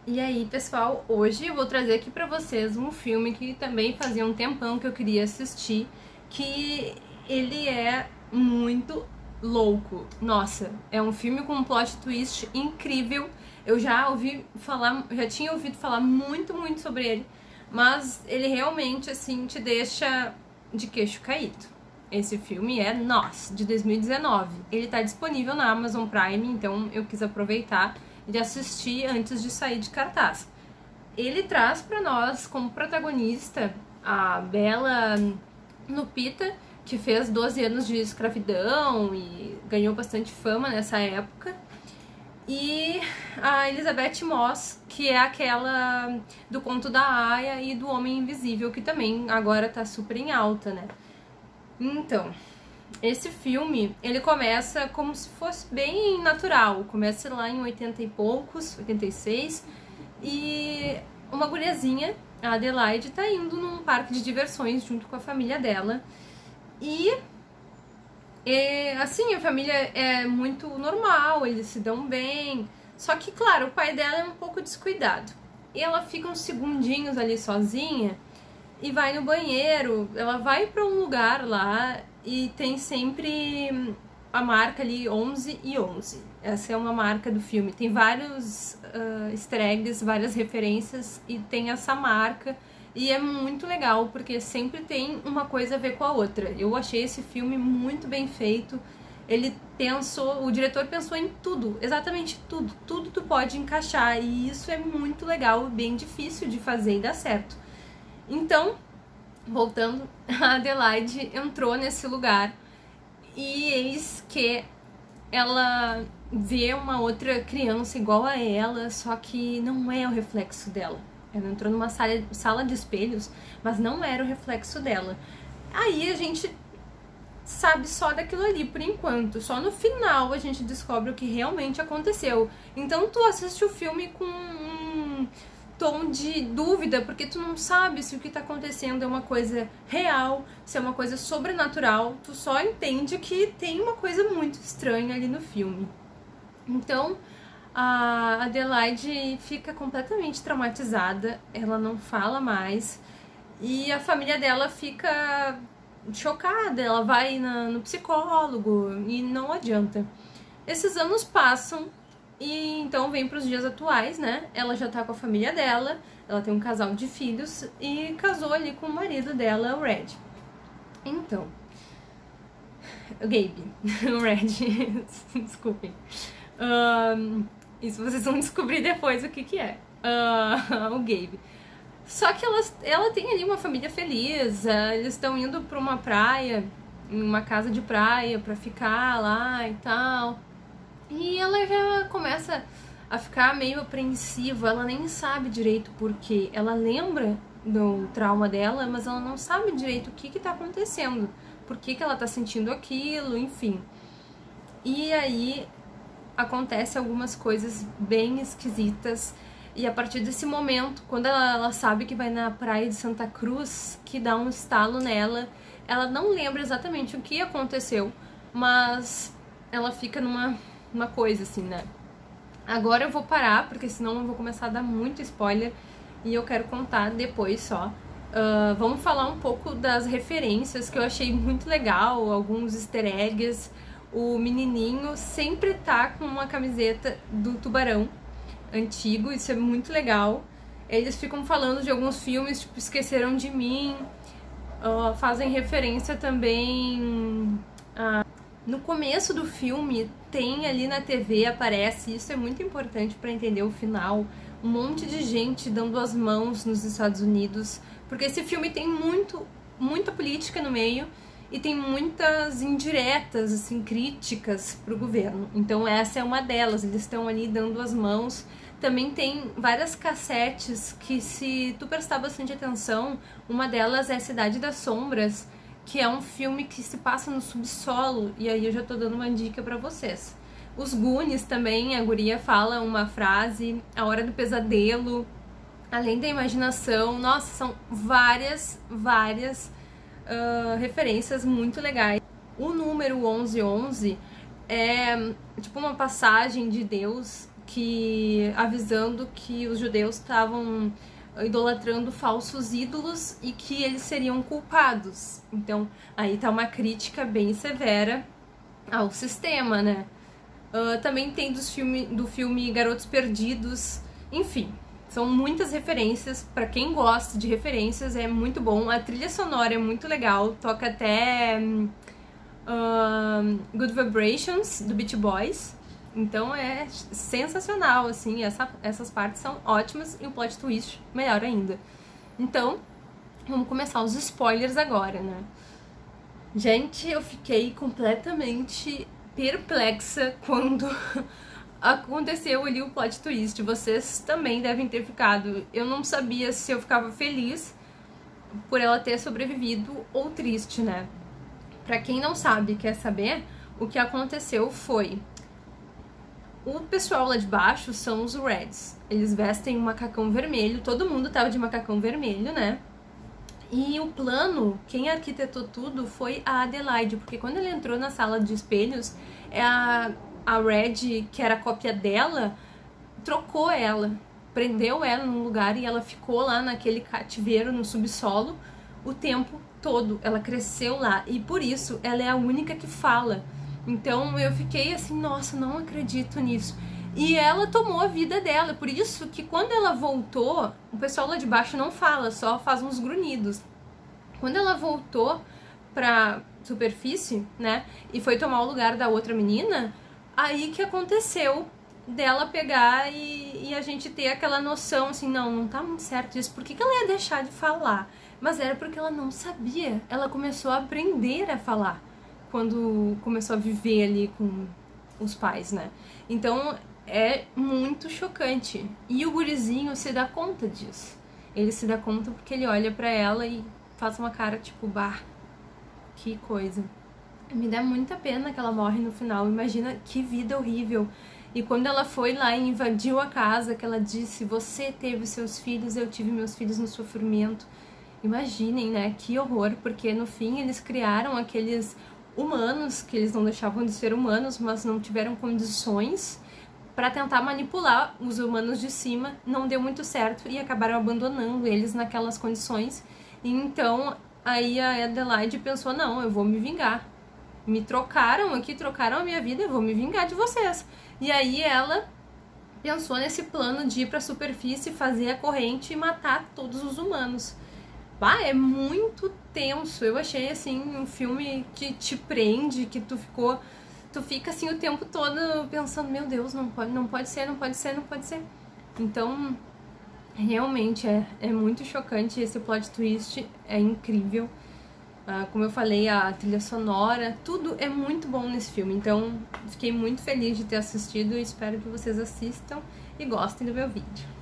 E aí, pessoal, hoje eu vou trazer aqui pra vocês um filme que também fazia um tempão que eu queria assistir, que ele é muito louco. Nossa, é um filme com um plot twist incrível. Eu já ouvi falar, já tinha ouvido falar muito sobre ele, mas ele realmente, assim, te deixa de queixo caído. Esse filme é Nós, de 2019. Ele tá disponível na Amazon Prime, então eu quis aproveitar de assistir antes de sair de cartaz. Ele traz para nós como protagonista a Bela Lupita, que fez 12 anos de escravidão e ganhou bastante fama nessa época, e a Elizabeth Moss, que é aquela do Conto da Aia e do Homem Invisível, que também agora tá super em alta, né? Então, esse filme, ele começa como se fosse bem natural. Começa lá em 80 e poucos, 86, e uma guriazinha, a Adelaide, tá indo num parque de diversões junto com a família dela. E assim, a família é muito normal, eles se dão bem. Só que, claro, o pai dela é um pouco descuidado. E ela fica uns segundinhos ali sozinha e vai no banheiro. Ela vai pra um lugar lá e tem sempre a marca ali 11 e 11. Essa é uma marca do filme. Tem vários easter eggs, várias referências e tem essa marca. E é muito legal porque sempre tem uma coisa a ver com a outra. Eu achei esse filme muito bem feito. Ele pensou, o diretor pensou em tudo, exatamente tudo. Tudo tu pode encaixar e isso é muito legal, bem difícil de fazer e dar certo. Então, voltando, a Adelaide entrou nesse lugar e eis que ela vê uma outra criança igual a ela, só que não é o reflexo dela. Ela entrou numa sala de espelhos, mas não era o reflexo dela. Aí a gente sabe só daquilo ali por enquanto, só no final a gente descobre o que realmente aconteceu. Então tu assiste o filme com um tom de dúvida, porque tu não sabe se o que tá acontecendo é uma coisa real, se é uma coisa sobrenatural, tu só entende que tem uma coisa muito estranha ali no filme. Então, a Adelaide fica completamente traumatizada, ela não fala mais, e a família dela fica chocada, ela vai no psicólogo e não adianta. Esses anos passam, e então vem para os dias atuais, né? Ela já tá com a família dela, ela tem um casal de filhos e casou ali com o marido dela, o Red. Então, o Gabe, o Red, desculpem. Isso vocês vão descobrir depois o que é. O Gabe. Só que ela tem ali uma família feliz, eles estão indo para uma praia, uma casa de praia para ficar lá e tal. E ela já começa a ficar meio apreensiva, ela nem sabe direito por quê. Ela lembra do trauma dela, mas ela não sabe direito o que tá acontecendo, por que ela tá sentindo aquilo, enfim. E aí acontece algumas coisas bem esquisitas, e a partir desse momento, quando ela sabe que vai na praia de Santa Cruz, que dá um estalo nela, ela não lembra exatamente o que aconteceu, mas ela fica uma coisa assim, né? Agora eu vou parar, porque senão eu vou começar a dar muito spoiler e eu quero contar depois só. Vamos falar um pouco das referências que eu achei muito legal, alguns easter eggs. O menininho sempre tá com uma camiseta do Tubarão antigo, isso é muito legal. Eles ficam falando de alguns filmes, tipo Esqueceram de Mim, fazem referência também no começo do filme, tem ali na TV, aparece, isso é muito importante para entender o final, um monte de gente dando as mãos nos Estados Unidos, porque esse filme tem muita política no meio e tem muitas indiretas, assim, críticas pro governo. Então essa é uma delas, eles estão ali dando as mãos. Também tem várias cassetes que, se tu prestar bastante atenção, uma delas é Cidade das Sombras, que é um filme que se passa no subsolo, e aí eu já tô dando uma dica pra vocês. Os Goonies também, a guria fala uma frase, A Hora do Pesadelo, Além da Imaginação, nossa, são várias referências muito legais. O número 1111 é tipo uma passagem de Deus que avisando que os judeus estavam idolatrando falsos ídolos e que eles seriam culpados. Então, aí tá uma crítica bem severa ao sistema, né? Também tem do filme Garotos Perdidos, enfim, são muitas referências. Pra quem gosta de referências, é muito bom. A trilha sonora é muito legal, toca até Good Vibrations, do Beach Boys. Então é sensacional, assim, essas partes são ótimas e o plot twist melhor ainda. Então, vamos começar os spoilers agora, né? Gente, eu fiquei completamente perplexa quando aconteceu ali o plot twist. Vocês também devem ter ficado. Eu não sabia se eu ficava feliz por ela ter sobrevivido ou triste, né? Pra quem não sabe, quer saber, o que aconteceu foi... O pessoal lá de baixo são os Reds. Eles vestem um macacão vermelho, todo mundo tava de macacão vermelho, né? E o plano, quem arquitetou tudo foi a Adelaide, porque quando ele entrou na sala de espelhos, a Red, que era a cópia dela, trocou ela, prendeu ela num lugar e ela ficou lá naquele cativeiro, no subsolo, o tempo todo. Ela cresceu lá e por isso ela é a única que fala. Então eu fiquei assim, nossa, não acredito nisso. E ela tomou a vida dela, por isso que quando ela voltou, o pessoal lá de baixo não fala, só faz uns grunhidos. Quando ela voltou pra superfície, né, e foi tomar o lugar da outra menina, aí que aconteceu dela pegar e a gente ter aquela noção, assim, não tá muito certo isso, por que ela ia deixar de falar? Mas era porque ela não sabia, ela começou a aprender a falar quando começou a viver ali com os pais, né? Então é muito chocante. E o gurizinho se dá conta disso. Ele se dá conta porque ele olha pra ela e faz uma cara tipo, bah, que coisa. Me dá muita pena que ela morre no final. Imagina que vida horrível. E quando ela foi lá e invadiu a casa, que ela disse, você teve seus filhos, eu tive meus filhos no sofrimento. Imaginem, né? Que horror, porque no fim eles criaram aqueles humanos, que eles não deixavam de ser humanos, mas não tiveram condições para tentar manipular os humanos de cima. Não deu muito certo e acabaram abandonando eles naquelas condições. E então aí a Adelaide pensou, não, eu vou me vingar. Me trocaram aqui, trocaram a minha vida, eu vou me vingar de vocês. E aí ela pensou nesse plano de ir pra superfície, fazer a corrente e matar todos os humanos. Bah, é muito tenso. Eu achei, assim, um filme que te prende, que tu fica, assim, o tempo todo pensando, meu Deus, não pode ser. Então, realmente, é muito chocante esse plot twist, é incrível. Como eu falei, a trilha sonora, tudo é muito bom nesse filme. Então, fiquei muito feliz de ter assistido e espero que vocês assistam e gostem do meu vídeo.